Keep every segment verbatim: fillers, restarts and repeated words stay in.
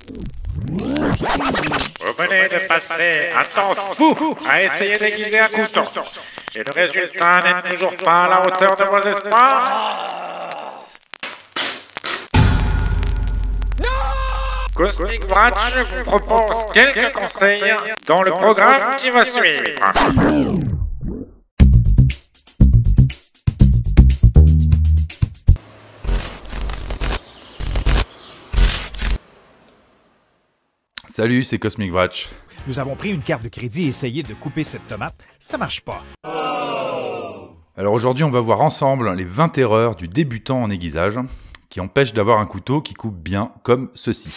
Vous venez de passer un temps fou à essayer d'aiguiser un couteau. Et le résultat n'est toujours pas à la hauteur de vos espoirs. Cosmic Watch vous propose quelques conseils dans le programme qui va suivre. Salut, c'est Cosmic Watch. Nous avons pris une carte de crédit et essayé de couper cette tomate. Ça marche pas. Alors aujourd'hui, on va voir ensemble les vingt erreurs du débutant en aiguisage qui empêchent d'avoir un couteau qui coupe bien comme ceci.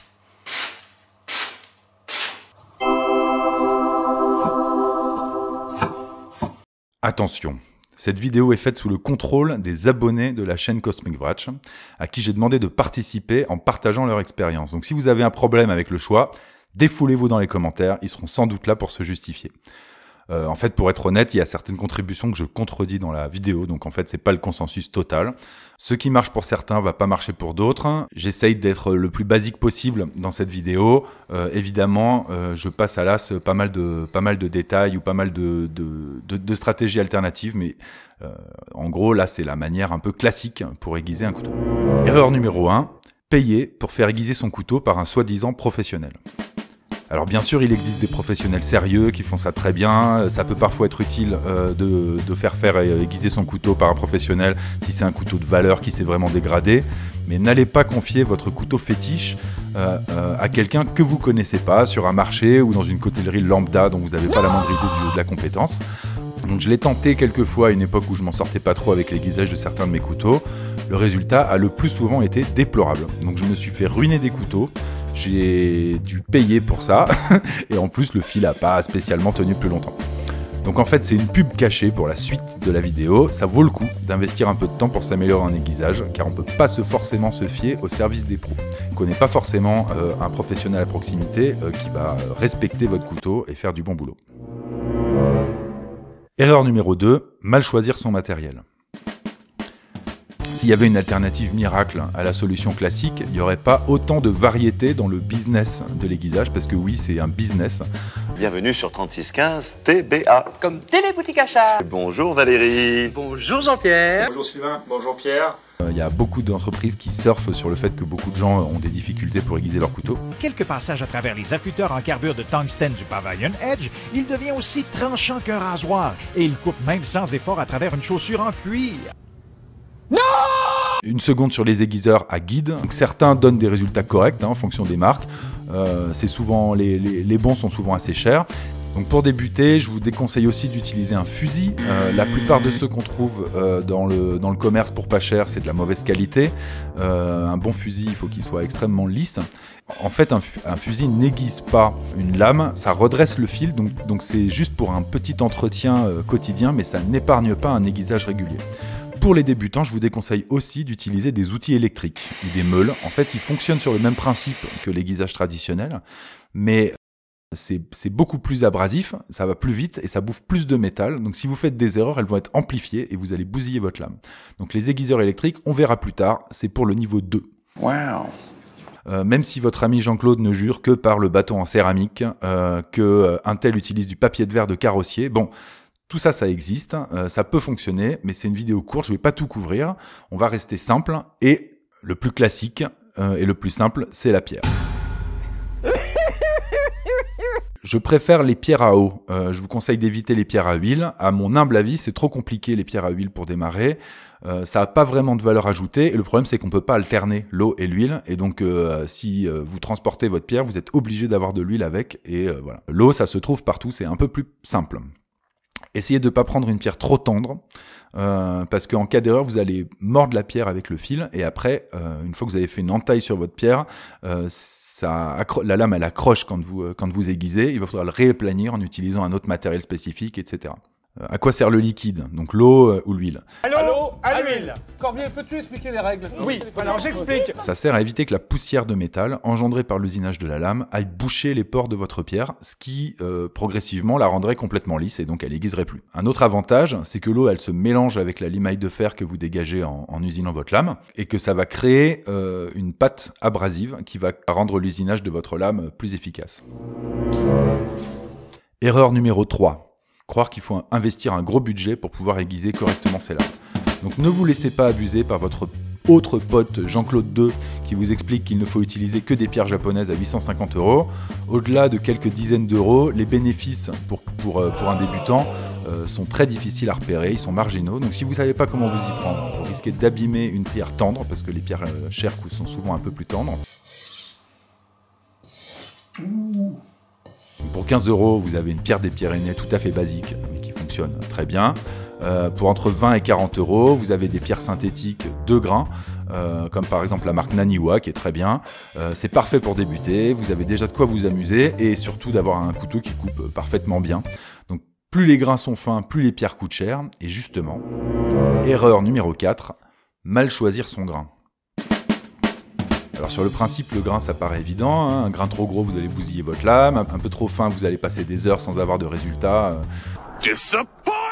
Attention, cette vidéo est faite sous le contrôle des abonnés de la chaîne Cosmic Watch, à qui j'ai demandé de participer en partageant leur expérience. Donc si vous avez un problème avec le choix, défoulez-vous dans les commentaires, ils seront sans doute là pour se justifier. Euh, en fait, pour être honnête, il y a certaines contributions que je contredis dans la vidéo, donc en fait, c'est pas le consensus total. Ce qui marche pour certains va pas marcher pour d'autres. J'essaye d'être le plus basique possible dans cette vidéo. Euh, évidemment, euh, je passe à l'as pas mal de pas mal de détails ou pas mal de de, de, de stratégies alternatives, mais euh, en gros, là, c'est la manière un peu classique pour aiguiser un couteau. Erreur numéro un, payer pour faire aiguiser son couteau par un soi-disant professionnel. Alors bien sûr, il existe des professionnels sérieux qui font ça très bien. Ça peut parfois être utile euh, de, de faire faire aiguiser son couteau par un professionnel si c'est un couteau de valeur qui s'est vraiment dégradé. Mais n'allez pas confier votre couteau fétiche euh, euh, à quelqu'un que vous connaissez pas sur un marché ou dans une coutellerie lambda dont vous n'avez pas la moindre idée de, de la compétence. Donc je l'ai tenté quelques fois à une époque où je m'en sortais pas trop avec l'aiguisage de certains de mes couteaux. Le résultat a le plus souvent été déplorable. Donc je me suis fait ruiner des couteaux. J'ai dû payer pour ça, et en plus le fil n'a pas spécialement tenu plus longtemps. Donc en fait c'est une pub cachée pour la suite de la vidéo, ça vaut le coup d'investir un peu de temps pour s'améliorer en aiguisage, car on ne peut pas se forcément se fier au service des pros. On ne connaît pas forcément euh, un professionnel à proximité euh, qui va respecter votre couteau et faire du bon boulot. Erreur numéro deux, mal choisir son matériel. S'il y avait une alternative miracle à la solution classique, il n'y aurait pas autant de variété dans le business de l'aiguisage, parce que oui, c'est un business. Bienvenue sur trente-six quinze T B A. Comme Téléboutique Achat. Bonjour Valérie. Bonjour Jean-Pierre. Bonjour Sylvain. Bonjour Pierre. Il y a beaucoup d'entreprises qui surfent sur le fait que beaucoup de gens ont des difficultés pour aiguiser leur couteau. Quelques passages à travers les affûteurs en carbure de tungstène du Pavilion Edge, il devient aussi tranchant qu'un rasoir, et il coupe même sans effort à travers une chaussure en cuir. Non! Une seconde sur les aiguiseurs à guide. Donc, certains donnent des résultats corrects hein, en fonction des marques. Euh, c'est souvent, les, les, les bons sont souvent assez chers. Donc pour débuter, je vous déconseille aussi d'utiliser un fusil. Euh, la plupart de ceux qu'on trouve euh, dans, le, dans le commerce pour pas cher, c'est de la mauvaise qualité. Euh, un bon fusil, il faut qu'il soit extrêmement lisse. En fait, un, un fusil n'aiguise pas une lame, ça redresse le fil, donc donc c'est juste pour un petit entretien euh, quotidien, mais ça n'épargne pas un aiguisage régulier. Pour les débutants, je vous déconseille aussi d'utiliser des outils électriques ou des meules. En fait, ils fonctionnent sur le même principe que l'aiguisage traditionnel, mais c'est c'est beaucoup plus abrasif, ça va plus vite et ça bouffe plus de métal. Donc si vous faites des erreurs, elles vont être amplifiées et vous allez bousiller votre lame. Donc les aiguiseurs électriques, on verra plus tard, c'est pour le niveau deux. Wow. Euh, même si votre ami Jean-Claude ne jure que par le bâton en céramique, euh, que euh, Intel utilise du papier de verre de carrossier, bon, tout ça, ça existe, euh, ça peut fonctionner, mais c'est une vidéo courte, je ne vais pas tout couvrir. On va rester simple et le plus classique euh, et le plus simple, c'est la pierre. Je préfère les pierres à eau. Euh, je vous conseille d'éviter les pierres à huile. À mon humble avis, c'est trop compliqué les pierres à huile pour démarrer. Euh, ça n'a pas vraiment de valeur ajoutée. Et le problème, c'est qu'on ne peut pas alterner l'eau et l'huile. Et donc, euh, si euh, vous transportez votre pierre, vous êtes obligé d'avoir de l'huile avec. Et euh, voilà. L'eau, ça se trouve partout. C'est un peu plus simple. Essayez de ne pas prendre une pierre trop tendre. Euh, parce qu'en cas d'erreur, vous allez mordre la pierre avec le fil. Et après, euh, une fois que vous avez fait une entaille sur votre pierre, euh, Ça, la lame elle accroche quand vous, quand vous aiguisez, il va falloir le réaplanir en utilisant un autre matériel spécifique, et cetera. À quoi sert le liquide? Donc l'eau euh, ou l'huile? Allô, à l'huile. Corbier, peux-tu expliquer les règles? Oui, alors j'explique. Ça sert à éviter que la poussière de métal engendrée par l'usinage de la lame aille boucher les pores de votre pierre, ce qui euh, progressivement la rendrait complètement lisse et donc elle aiguiserait plus. Un autre avantage, c'est que l'eau elle se mélange avec la limaille de fer que vous dégagez en, en usinant votre lame et que ça va créer euh, une pâte abrasive qui va rendre l'usinage de votre lame plus efficace. Erreur numéro trois. Croire qu'il faut investir un gros budget pour pouvoir aiguiser correctement ses lames. Donc ne vous laissez pas abuser par votre autre pote Jean-Claude deux qui vous explique qu'il ne faut utiliser que des pierres japonaises à huit cent cinquante euros. Au-delà de quelques dizaines d'euros, les bénéfices pour, pour, pour un débutant euh, sont très difficiles à repérer, ils sont marginaux. Donc si vous ne savez pas comment vous y prendre, vous risquez d'abîmer une pierre tendre parce que les pierres euh, chères sont souvent un peu plus tendres. Pour quinze euros, vous avez une pierre des Pyrénées tout à fait basique, mais qui fonctionne très bien. Euh, pour entre vingt et quarante euros, vous avez des pierres synthétiques de grains, euh, comme par exemple la marque Naniwa, qui est très bien. Euh, c'est parfait pour débuter, vous avez déjà de quoi vous amuser, et surtout d'avoir un couteau qui coupe parfaitement bien. Donc plus les grains sont fins, plus les pierres coûtent cher. Et justement, erreur numéro quatre, mal choisir son grain. Alors sur le principe, le grain ça paraît évident, hein. Un grain trop gros vous allez bousiller votre lame, un peu trop fin vous allez passer des heures sans avoir de résultat. Disappointed!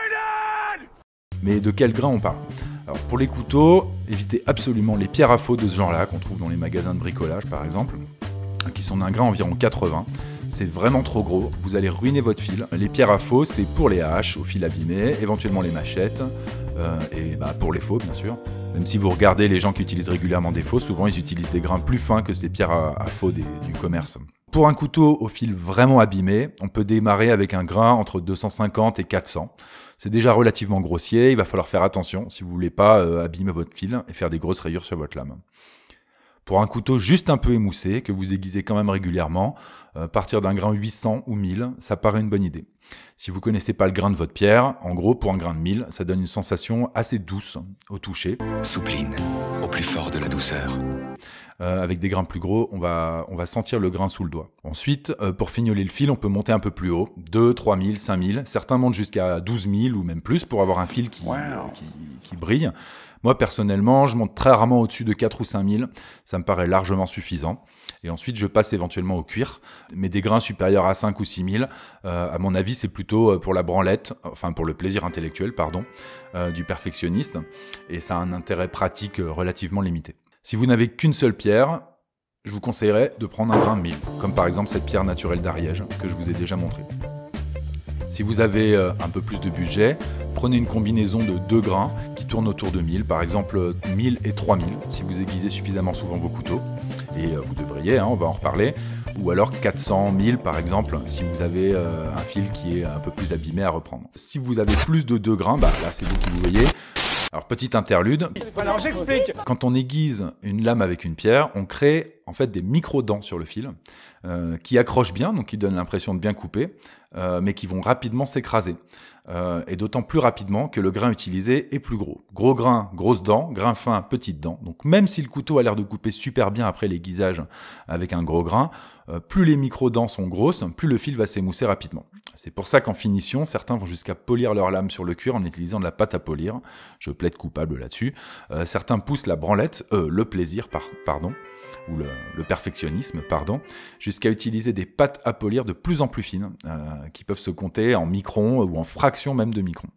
Mais de quel grain on parle? Alors pour les couteaux, évitez absolument les pierres à faux de ce genre-là qu'on trouve dans les magasins de bricolage par exemple, qui sont d'un grain environ quatre-vingts. C'est vraiment trop gros, vous allez ruiner votre fil. Les pierres à faux, c'est pour les haches, au fil abîmé, éventuellement les machettes, euh, et bah, pour les faux bien sûr. Même si vous regardez les gens qui utilisent régulièrement des faux, souvent ils utilisent des grains plus fins que ces pierres à, à faux des, du commerce. Pour un couteau au fil vraiment abîmé, on peut démarrer avec un grain entre deux cent cinquante et quatre cents. C'est déjà relativement grossier, il va falloir faire attention si vous voulez pas euh, abîmer votre fil et faire des grosses rayures sur votre lame. Pour un couteau juste un peu émoussé, que vous aiguisez quand même régulièrement, euh, partir d'un grain huit cents ou mille, ça paraît une bonne idée. Si vous ne connaissez pas le grain de votre pierre, en gros, pour un grain de mille, ça donne une sensation assez douce au toucher. Soupline, au plus fort de la douceur. Euh, avec des grains plus gros, on va, on va sentir le grain sous le doigt. Ensuite, euh, pour fignoler le fil, on peut monter un peu plus haut, deux, trois mille, cinq mille. Certains montent jusqu'à douze mille ou même plus pour avoir un fil qui, wow. qui, qui brille. Moi, personnellement, je monte très rarement au-dessus de quatre ou cinq mille. Ça me paraît largement suffisant. Et ensuite, je passe éventuellement au cuir. Mais des grains supérieurs à cinq ou six mille, euh, à mon avis, c'est plutôt pour la branlette, enfin pour le plaisir intellectuel, pardon, euh, du perfectionniste. Et ça a un intérêt pratique relativement limité. Si vous n'avez qu'une seule pierre, je vous conseillerais de prendre un grain de mille, comme par exemple cette pierre naturelle d'Ariège que je vous ai déjà montrée. Si vous avez un peu plus de budget, prenez une combinaison de deux grains qui tournent autour de mille, par exemple mille et trois mille, si vous aiguisez suffisamment souvent vos couteaux, et vous devriez, hein, on va en reparler, ou alors quatre cents, mille par exemple, si vous avez un fil qui est un peu plus abîmé à reprendre. Si vous avez plus de deux grains, bah là c'est vous qui vous voyez. Alors, petite interlude. Alors, j'explique. Quand on aiguise une lame avec une pierre, on crée en fait des micro-dents sur le fil euh, qui accrochent bien, donc qui donnent l'impression de bien couper, euh, mais qui vont rapidement s'écraser. Euh, et d'autant plus rapidement que le grain utilisé est plus gros. Gros grain, grosses dents, grain fin, petites dents. Donc même si le couteau a l'air de couper super bien après l'aiguisage avec un gros grain, euh, plus les micro-dents sont grosses, plus le fil va s'émousser rapidement. C'est pour ça qu'en finition, certains vont jusqu'à polir leur lame sur le cuir en utilisant de la pâte à polir. Je plaide coupable là-dessus. Euh, certains poussent la branlette, euh, le plaisir, par, pardon, ou le, le perfectionnisme, pardon, jusqu'à utiliser des pâtes à polir de plus en plus fines, euh, qui peuvent se compter en microns ou en fractions même de microns.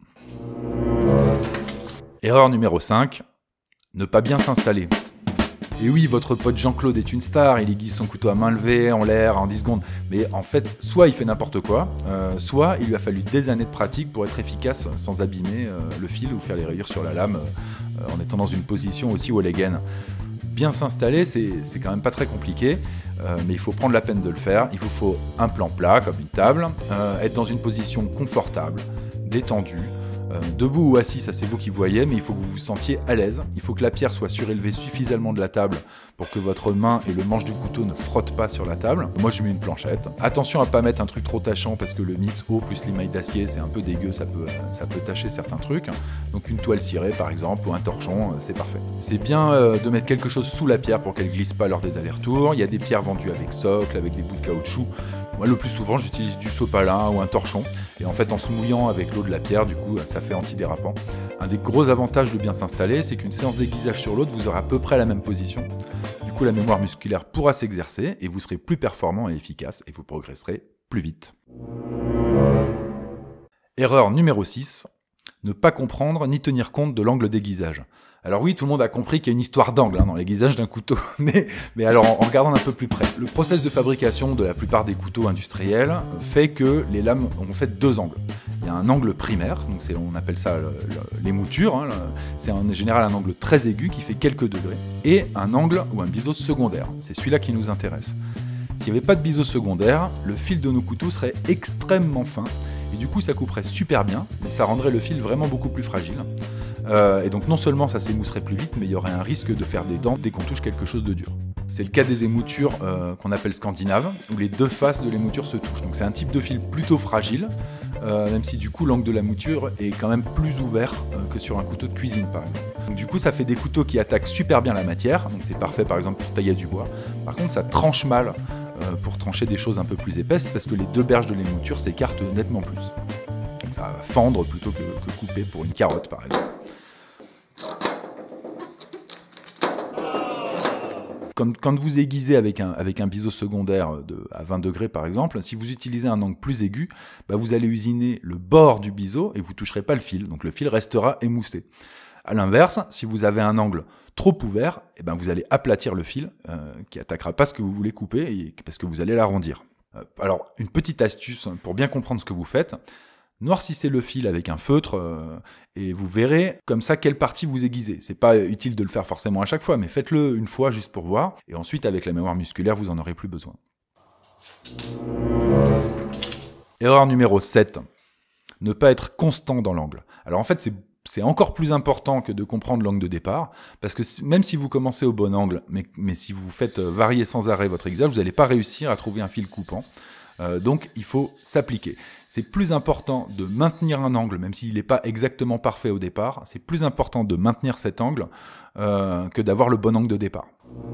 Erreur numéro cinq, ne pas bien s'installer. Et oui, votre pote Jean-Claude est une star, il aiguise son couteau à main levée, en l'air, en dix secondes. Mais en fait, soit il fait n'importe quoi, euh, soit il lui a fallu des années de pratique pour être efficace sans abîmer euh, le fil ou faire les rayures sur la lame euh, en étant dans une position aussi où elle est gaine. Bien s'installer, c'est quand même pas très compliqué, euh, mais il faut prendre la peine de le faire. Il vous faut un plan plat, comme une table, euh, être dans une position confortable, détendue. Euh, debout ou assis, ça c'est vous qui voyez, mais il faut que vous vous sentiez à l'aise. Il faut que la pierre soit surélevée suffisamment de la table pour que votre main et le manche du couteau ne frottent pas sur la table. Moi je mets une planchette. Attention à pas mettre un truc trop tachant parce que le mix eau plus l'émail d'acier c'est un peu dégueu, ça peut, ça peut tacher certains trucs. Donc une toile cirée par exemple ou un torchon, c'est parfait. C'est bien euh, de mettre quelque chose sous la pierre pour qu'elle glisse pas lors des allers-retours. Il y a des pierres vendues avec socle, avec des bouts de caoutchouc. Moi, le plus souvent, j'utilise du sopalin ou un torchon. Et en fait, en se mouillant avec l'eau de la pierre, du coup, ça fait antidérapant. Un des gros avantages de bien s'installer, c'est qu'une séance d'aiguisage sur l'autre, vous aurez à peu près la même position. Du coup, la mémoire musculaire pourra s'exercer et vous serez plus performant et efficace et vous progresserez plus vite. Erreur numéro six, ne pas comprendre ni tenir compte de l'angle d'aiguisage. Alors oui, tout le monde a compris qu'il y a une histoire d'angle hein, dans l'aiguisage d'un couteau, mais, mais alors en, en regardant un peu plus près. Le process de fabrication de la plupart des couteaux industriels fait que les lames ont fait deux angles. Il y a un angle primaire, donc c'est, on appelle ça le, le, l'émouture, hein, le, c'est en général un angle très aigu qui fait quelques degrés, et un angle ou un biseau secondaire, c'est celui-là qui nous intéresse. S'il n'y avait pas de biseau secondaire, le fil de nos couteaux serait extrêmement fin, et du coup ça couperait super bien, mais ça rendrait le fil vraiment beaucoup plus fragile. Euh, et donc non seulement ça s'émousserait plus vite, mais il y aurait un risque de faire des dents dès qu'on touche quelque chose de dur. C'est le cas des émoutures euh, qu'on appelle scandinaves, où les deux faces de l'émouture se touchent. Donc c'est un type de fil plutôt fragile, euh, même si du coup l'angle de la mouture est quand même plus ouvert euh, que sur un couteau de cuisine par exemple. Donc du coup ça fait des couteaux qui attaquent super bien la matière, donc c'est parfait par exemple pour tailler du bois. Par contre ça tranche mal euh, pour trancher des choses un peu plus épaisses, parce que les deux berges de l'émouture s'écartent nettement plus. Donc ça va fendre plutôt que, que couper pour une carotte par exemple. Quand, quand vous aiguisez avec un, avec un biseau secondaire de, à vingt degrés par exemple, si vous utilisez un angle plus aigu, bah vous allez usiner le bord du biseau et vous ne toucherez pas le fil, donc le fil restera émoussé. A l'inverse, si vous avez un angle trop ouvert, eh ben vous allez aplatir le fil euh, qui attaquera pas ce que vous voulez couper et, parce que vous allez l'arrondir. Euh, alors une petite astuce pour bien comprendre ce que vous faites. Noircissez le fil avec un feutre euh, et vous verrez comme ça quelle partie vous aiguisez. C'est pas utile de le faire forcément à chaque fois, mais faites-le une fois juste pour voir. Et ensuite, avec la mémoire musculaire, vous en aurez plus besoin. Erreur numéro sept. Ne pas être constant dans l'angle. Alors en fait, c'est c'est encore plus important que de comprendre l'angle de départ, parce que même si vous commencez au bon angle, mais, mais si vous faites varier sans arrêt votre aiguisage, vous n'allez pas réussir à trouver un fil coupant. Euh, donc il faut s'appliquer. C'est plus important de maintenir un angle, même s'il n'est pas exactement parfait au départ, c'est plus important de maintenir cet angle euh, que d'avoir le bon angle de départ.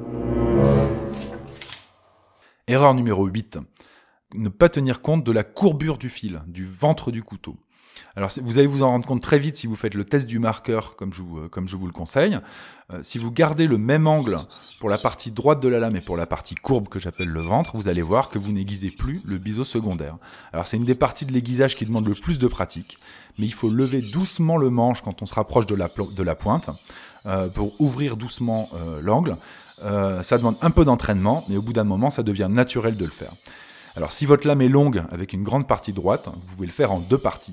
Erreur numéro huit. Ne pas tenir compte de la courbure du fil, du ventre du couteau. Alors vous allez vous en rendre compte très vite si vous faites le test du marqueur comme je vous, comme je vous le conseille. Euh, si vous gardez le même angle pour la partie droite de la lame et pour la partie courbe que j'appelle le ventre, vous allez voir que vous n'aiguisez plus le biseau secondaire. Alors c'est une des parties de l'aiguisage qui demande le plus de pratique, mais il faut lever doucement le manche quand on se rapproche de la, de la pointe euh, pour ouvrir doucement euh, l'angle. Euh, ça demande un peu d'entraînement, mais au bout d'un moment ça devient naturel de le faire. Alors si votre lame est longue avec une grande partie droite, vous pouvez le faire en deux parties.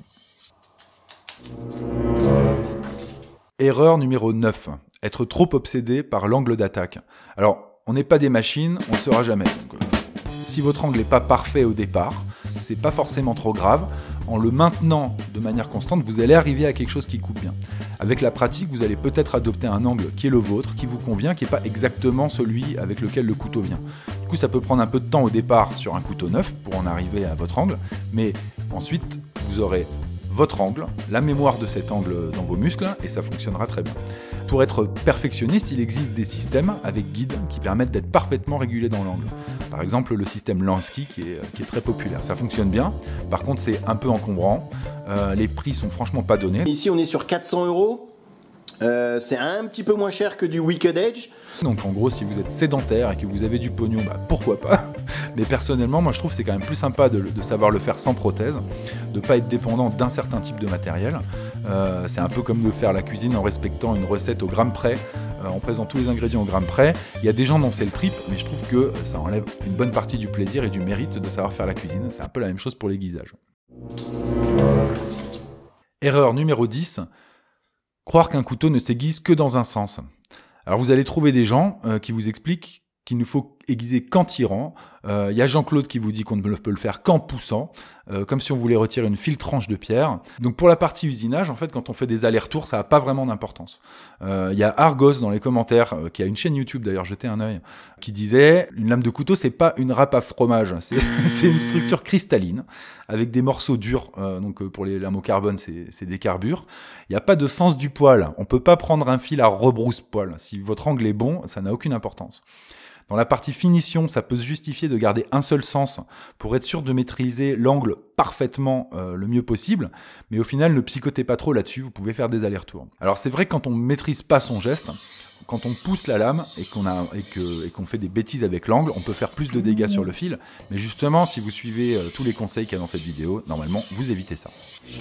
Erreur numéro neuf. Être trop obsédé par l'angle d'attaque. Alors, on n'est pas des machines, on ne le sera jamais. Donc, euh, si votre angle n'est pas parfait au départ, c'est pas forcément trop grave. En le maintenant de manière constante, vous allez arriver à quelque chose qui coupe bien. Avec la pratique, vous allez peut-être adopter un angle qui est le vôtre, qui vous convient, qui n'est pas exactement celui avec lequel le couteau vient. Du coup, ça peut prendre un peu de temps au départ sur un couteau neuf pour en arriver à votre angle, mais ensuite, vous aurez votre angle, la mémoire de cet angle dans vos muscles, et ça fonctionnera très bien. Pour être perfectionniste, il existe des systèmes avec guide qui permettent d'être parfaitement régulés dans l'angle. Par exemple, le système Lansky qui est, qui est très populaire. Ça fonctionne bien, par contre c'est un peu encombrant, euh, les prix sont franchement pas donnés. Ici on est sur quatre cents euros, euh, c'est un petit peu moins cher que du Wicked Edge. Donc en gros, si vous êtes sédentaire et que vous avez du pognon, bah, pourquoi pas. Mais personnellement, moi je trouve que c'est quand même plus sympa de, de savoir le faire sans prothèse, de ne pas être dépendant d'un certain type de matériel. Euh, c'est un peu comme de faire la cuisine en respectant une recette au gramme près, euh, en pesant tous les ingrédients au gramme près. Il y a des gens dont c'est le trip, mais je trouve que ça enlève une bonne partie du plaisir et du mérite de savoir faire la cuisine. C'est un peu la même chose pour l'aiguisage. Erreur numéro dix. Croire qu'un couteau ne s'aiguise que dans un sens. Alors vous allez trouver des gens euh, qui vous expliquent qu'il ne faut aiguiser qu'en tirant. Il euh, y a Jean-Claude qui vous dit qu'on ne peut le faire qu'en poussant, euh, comme si on voulait retirer une filtranche de pierre. Donc pour la partie usinage, en fait, quand on fait des allers-retours, ça n'a pas vraiment d'importance. Il euh, y a Argos dans les commentaires, euh, qui a une chaîne YouTube d'ailleurs, jetez un œil, qui disait une lame de couteau, c'est pas une râpe à fromage, c'est, c'est une structure cristalline avec des morceaux durs. Euh, donc pour les lames au carbone, c'est, c'est des carbures. Il n'y a pas de sens du poil. On peut pas prendre un fil à rebrousse-poil. Si votre angle est bon, ça n'a aucune importance. Dans la partie finition, ça peut se justifier de garder un seul sens pour être sûr de maîtriser l'angle parfaitement euh, le mieux possible, mais au final, ne psychotez pas trop là-dessus, vous pouvez faire des allers-retours. Alors c'est vrai que quand on ne maîtrise pas son geste, quand on pousse la lame et qu'on a et que et qu'on fait des bêtises avec l'angle, on peut faire plus de dégâts sur le fil. Mais justement, si vous suivez euh, tous les conseils qu'il y a dans cette vidéo, normalement, vous évitez ça.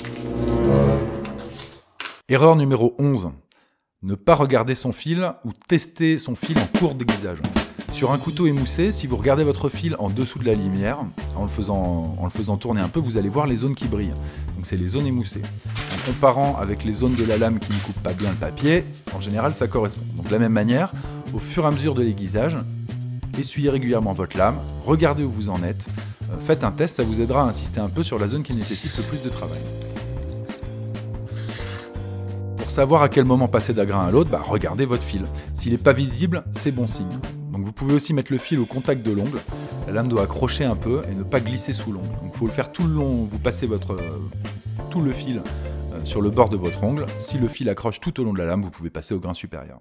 Erreur numéro onze. Ne pas regarder son fil ou tester son fil en cours d'aiguisage. Sur un couteau émoussé, si vous regardez votre fil en dessous de la limière, en le faisant, en le faisant tourner un peu, vous allez voir les zones qui brillent. Donc c'est les zones émoussées. En comparant avec les zones de la lame qui ne coupent pas bien le papier, en général ça correspond. Donc de la même manière, au fur et à mesure de l'aiguisage, essuyez régulièrement votre lame, regardez où vous en êtes, euh, faites un test, ça vous aidera à insister un peu sur la zone qui nécessite le plus de travail. Pour savoir à quel moment passer d'un grain à l'autre, bah, regardez votre fil. S'il n'est pas visible, c'est bon signe. Donc vous pouvez aussi mettre le fil au contact de l'ongle. La lame doit accrocher un peu et ne pas glisser sous l'ongle. Donc il faut le faire tout le long, vous passez votre, euh, tout le fil euh, sur le bord de votre ongle. Si le fil accroche tout au long de la lame, vous pouvez passer au grain supérieur.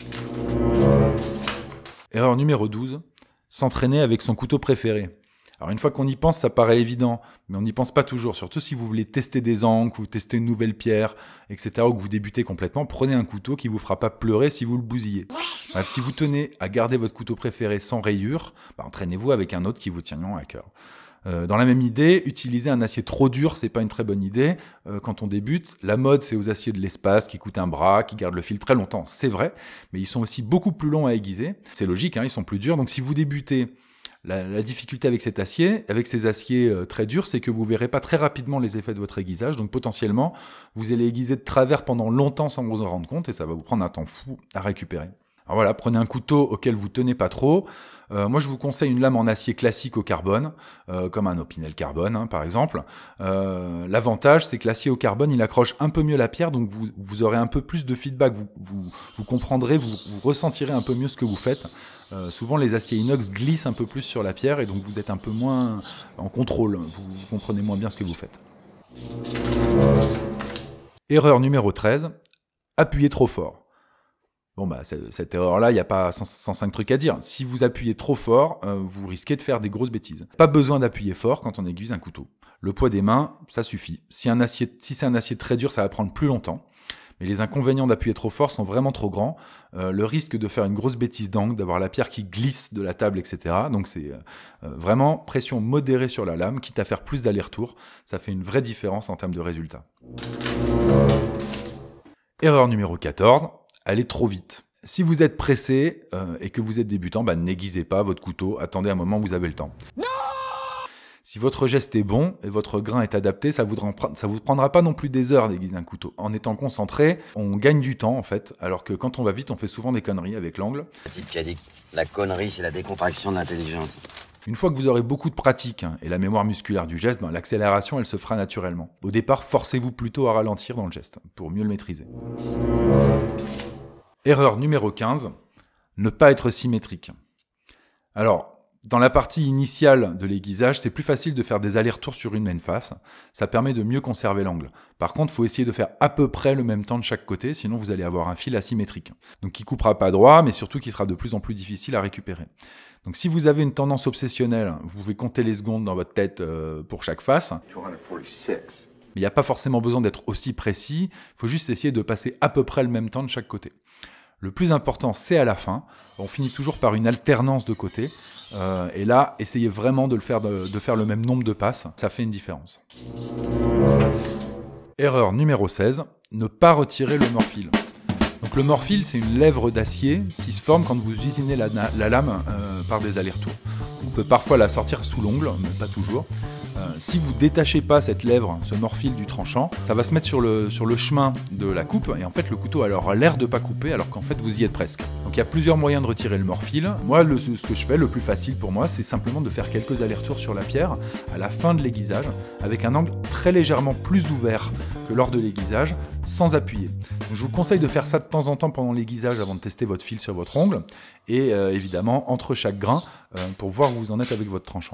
Erreur numéro douze, s'entraîner avec son couteau préféré. Alors une fois qu'on y pense, ça paraît évident, mais on n'y pense pas toujours. Surtout si vous voulez tester des angles, que vous testez une nouvelle pierre, et cetera, ou que vous débutez complètement, prenez un couteau qui ne vous fera pas pleurer si vous le bousillez. Bref, si vous tenez à garder votre couteau préféré sans rayures, bah, entraînez-vous avec un autre qui vous tient à cœur. Euh, dans la même idée, utiliser un acier trop dur, c'est pas une très bonne idée. Euh, quand on débute, la mode, c'est aux aciers de l'espace qui coûtent un bras, qui gardent le fil très longtemps, c'est vrai, mais ils sont aussi beaucoup plus longs à aiguiser. C'est logique, hein, ils sont plus durs. Donc si vous débutez, La, la difficulté avec cet acier, avec ces aciers euh, très durs, c'est que vous ne verrez pas très rapidement les effets de votre aiguisage. Donc potentiellement, vous allez aiguiser de travers pendant longtemps sans vous en rendre compte et ça va vous prendre un temps fou à récupérer. Alors voilà, prenez un couteau auquel vous tenez pas trop. Euh, moi, je vous conseille une lame en acier classique au carbone, euh, comme un Opinel carbone, hein, par exemple. Euh, L'avantage, c'est que l'acier au carbone, il accroche un peu mieux la pierre, donc vous, vous aurez un peu plus de feedback. Vous, vous, vous comprendrez, vous, vous ressentirez un peu mieux ce que vous faites. Euh, souvent, les aciers inox glissent un peu plus sur la pierre et donc vous êtes un peu moins en contrôle. Vous, vous comprenez moins bien ce que vous faites. Erreur numéro treize, appuyez trop fort. Bon, bah, cette erreur-là, il n'y a pas cent cinq trucs à dire. Si vous appuyez trop fort, euh, vous risquez de faire des grosses bêtises. Pas besoin d'appuyer fort quand on aiguise un couteau. Le poids des mains, ça suffit. Si, un acier, si c'est un acier très dur, ça va prendre plus longtemps. Mais les inconvénients d'appuyer trop fort sont vraiment trop grands. Euh, le risque de faire une grosse bêtise d'angle, d'avoir la pierre qui glisse de la table, et cetera. Donc c'est euh, vraiment pression modérée sur la lame, quitte à faire plus d'allers-retours. Ça fait une vraie différence en termes de résultats. Erreur numéro quatorze, allez trop vite. Si vous êtes pressé euh, et que vous êtes débutant, bah, n'aiguisez pas votre couteau. Attendez un moment où vous avez le temps. Non ! Si votre geste est bon et votre grain est adapté, ça ne vous, vous prendra pas non plus des heures d'aiguiser un couteau. En étant concentré, on gagne du temps en fait, alors que quand on va vite, on fait souvent des conneries avec l'angle. Petit qui a dit la connerie, c'est la décontraction de l'intelligence. Une fois que vous aurez beaucoup de pratique hein, et la mémoire musculaire du geste, ben, l'accélération elle se fera naturellement. Au départ, forcez-vous plutôt à ralentir dans le geste pour mieux le maîtriser. Erreur numéro quinze, ne pas être symétrique. Alors, dans la partie initiale de l'aiguisage, c'est plus facile de faire des allers-retours sur une même face. Ça permet de mieux conserver l'angle. Par contre, il faut essayer de faire à peu près le même temps de chaque côté, sinon vous allez avoir un fil asymétrique. Donc qui coupera pas droit, mais surtout qui sera de plus en plus difficile à récupérer. Donc si vous avez une tendance obsessionnelle, vous pouvez compter les secondes dans votre tête euh, pour chaque face. Mais il n'y a pas forcément besoin d'être aussi précis, il faut juste essayer de passer à peu près le même temps de chaque côté. Le plus important, c'est à la fin. On finit toujours par une alternance de côtés. Euh, et là, essayez vraiment de, le faire, de, de faire le même nombre de passes. Ça fait une différence. Erreur numéro seize, ne pas retirer le morphile. Donc le morphile, c'est une lèvre d'acier qui se forme quand vous usinez la, la lame euh, par des allers-retours. On peut parfois la sortir sous l'ongle, mais pas toujours. Euh, si vous détachez pas cette lèvre, ce morphile du tranchant, ça va se mettre sur le, sur le chemin de la coupe et en fait le couteau a l'air de pas couper alors qu'en fait vous y êtes presque. Donc il y a plusieurs moyens de retirer le morphile. Moi, le, ce que je fais, le plus facile pour moi, c'est simplement de faire quelques allers-retours sur la pierre à la fin de l'aiguisage avec un angle très légèrement plus ouvert que lors de l'aiguisage, sans appuyer. Donc, je vous conseille de faire ça de temps en temps pendant l'aiguisage avant de tester votre fil sur votre ongle et euh, évidemment entre chaque grain euh, pour voir où vous en êtes avec votre tranchant.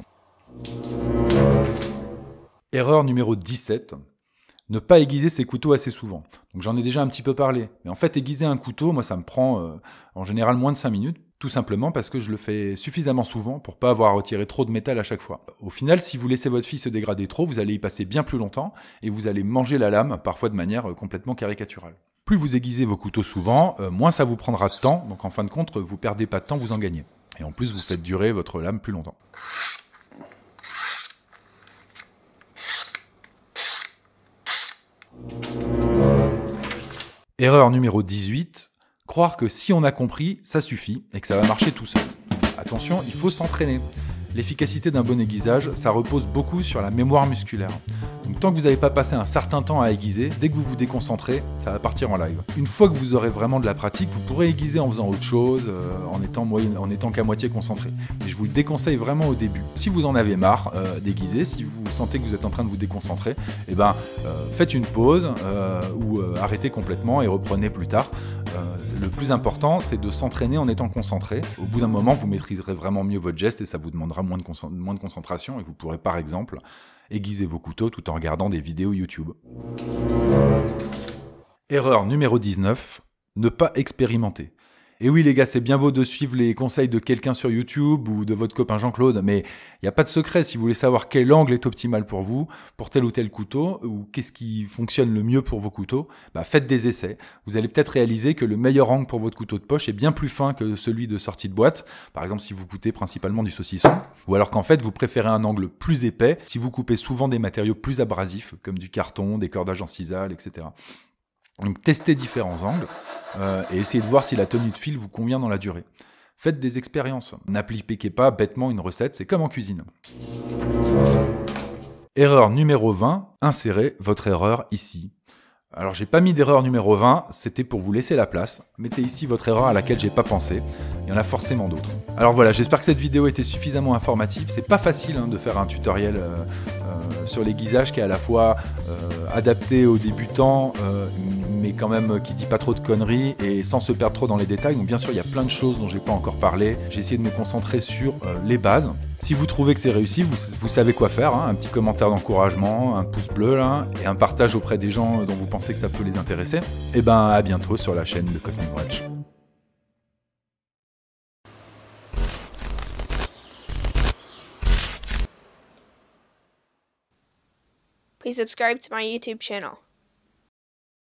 Erreur numéro dix-sept, ne pas aiguiser ses couteaux assez souvent. Donc j'en ai déjà un petit peu parlé, mais en fait aiguiser un couteau, moi ça me prend euh, en général moins de cinq minutes. Tout simplement parce que je le fais suffisamment souvent pour pas avoir à retirer trop de métal à chaque fois. Au final, si vous laissez votre fille se dégrader trop, vous allez y passer bien plus longtemps et vous allez manger la lame, parfois de manière complètement caricaturale. Plus vous aiguisez vos couteaux souvent, euh, moins ça vous prendra de temps, donc en fin de compte, vous perdez pas de temps, vous en gagnez. Et en plus, vous faites durer votre lame plus longtemps. Erreur numéro dix-huit, croire que si on a compris, ça suffit et que ça va marcher tout seul. Attention, il faut s'entraîner. L'efficacité d'un bon aiguisage, ça repose beaucoup sur la mémoire musculaire. Donc tant que vous n'avez pas passé un certain temps à aiguiser, dès que vous vous déconcentrez, ça va partir en live. Une fois que vous aurez vraiment de la pratique, vous pourrez aiguiser en faisant autre chose, euh, en étant, moyen, en étant qu'à moitié concentré. Mais je vous le déconseille vraiment au début. Si vous en avez marre euh, d'aiguiser, si vous sentez que vous êtes en train de vous déconcentrer, eh ben, euh, faites une pause euh, ou euh, arrêtez complètement et reprenez plus tard. Euh, le plus important, c'est de s'entraîner en étant concentré. Au bout d'un moment, vous maîtriserez vraiment mieux votre geste et ça vous demandera moins de, concent- moins de concentration et vous pourrez par exemple aiguiser vos couteaux tout en regardant des vidéos YouTube. Erreur numéro dix-neuf, ne pas expérimenter. Et oui les gars, c'est bien beau de suivre les conseils de quelqu'un sur YouTube ou de votre copain Jean-Claude, mais il n'y a pas de secret. Si vous voulez savoir quel angle est optimal pour vous, pour tel ou tel couteau, ou qu'est-ce qui fonctionne le mieux pour vos couteaux, bah faites des essais. Vous allez peut-être réaliser que le meilleur angle pour votre couteau de poche est bien plus fin que celui de sortie de boîte, par exemple si vous coupez principalement du saucisson, ou alors qu'en fait vous préférez un angle plus épais si vous coupez souvent des matériaux plus abrasifs, comme du carton, des cordages en sisal, et cetera. Donc testez différents angles euh, et essayez de voir si la tenue de fil vous convient dans la durée. Faites des expériences. N'appliquez pas bêtement une recette, c'est comme en cuisine. Erreur numéro vingt, insérez votre erreur ici. Alors j'ai pas mis d'erreur numéro vingt, c'était pour vous laisser la place. Mettez ici votre erreur à laquelle j'ai pas pensé. Il y en a forcément d'autres. Alors voilà, j'espère que cette vidéo était suffisamment informative. C'est pas facile hein, de faire un tutoriel euh, euh, sur l'aiguisage qui est à la fois euh, adapté aux débutants, euh, mais quand même qui dit pas trop de conneries et sans se perdre trop dans les détails. Donc bien sûr, il y a plein de choses dont j'ai pas encore parlé. J'ai essayé de me concentrer sur euh, les bases. Si vous trouvez que c'est réussi, vous, vous savez quoi faire. Hein, un petit commentaire d'encouragement, un pouce bleu là, et un partage auprès des gens dont vous pensez que ça peut les intéresser. Et ben à bientôt sur la chaîne de Cosmic Watch. Please subscribe to my YouTube channel.